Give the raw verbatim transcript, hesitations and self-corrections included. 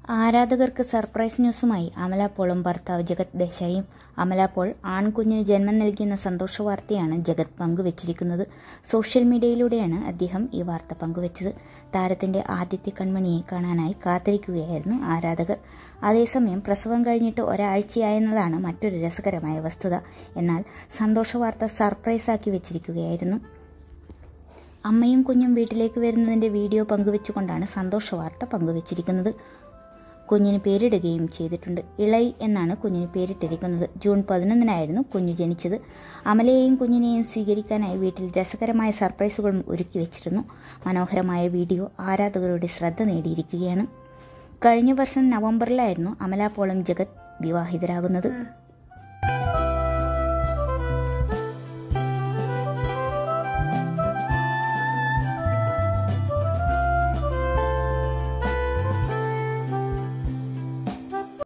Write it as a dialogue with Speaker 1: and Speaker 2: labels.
Speaker 1: ആരാധകർക്ക് സർപ്രൈസ് ന്യൂസുമായി അമല പോളും ഭർത്താവ് ജഗത് ദേശായിയും. അമല പോൾ ആൺകുഞ്ഞിന് ജന്മം നൽകിയെന്ന സന്തോഷ വാർത്തയാണ് ജഗത് പങ്കുവച്ചിരിക്കുന്നത്. സോഷ്യൽ മീഡിയയിലൂടെയാണ് അദ്ദേഹം ഈ വാർത്ത പങ്കുവച്ചത്. താരത്തിന്റെ ആദ്യത്തെ കൺമണിയെ കാണാനായി കാത്തിരിക്കുകയായിരുന്നു ആരാധകർ. അതേസമയം പ്രസവം കഴിഞ്ഞിട്ട് ഒരാഴ്ചയായെന്നതാണ് മറ്റൊരു രസകരമായ വസ്തുത. എന്നാൽ സന്തോഷ വാർത്ത സർപ്രൈസാക്കി വെച്ചിരിക്കുകയായിരുന്നു. അമ്മയും കുഞ്ഞും വീട്ടിലേക്ക് വരുന്നതിന്റെ വീഡിയോ പങ്കുവെച്ചുകൊണ്ടാണ് സന്തോഷ വാർത്ത പങ്കുവച്ചിരിക്കുന്നത്. കുഞ്ഞിന് പേരിടുകയും ചെയ്തിട്ടുണ്ട്. ഇളൈ എന്നാണ് കുഞ്ഞിന് പേരിട്ടിരിക്കുന്നത്. ജൂൺ പതിനൊന്നിനായിരുന്നു കുഞ്ഞു ജനിച്ചത്. അമലയെയും കുഞ്ഞിനെയും സ്വീകരിക്കാനായി വീട്ടിൽ രസകരമായ സർപ്രൈസുകളും ഒരുക്കി വെച്ചിരുന്നു. മനോഹരമായ വീഡിയോ ആരാധകരുടെ ശ്രദ്ധ നേടിയിരിക്കുകയാണ്. കഴിഞ്ഞ വർഷം നവംബറിലായിരുന്നു അമല പോളും ജഗത് വിവാഹിതരാകുന്നത്.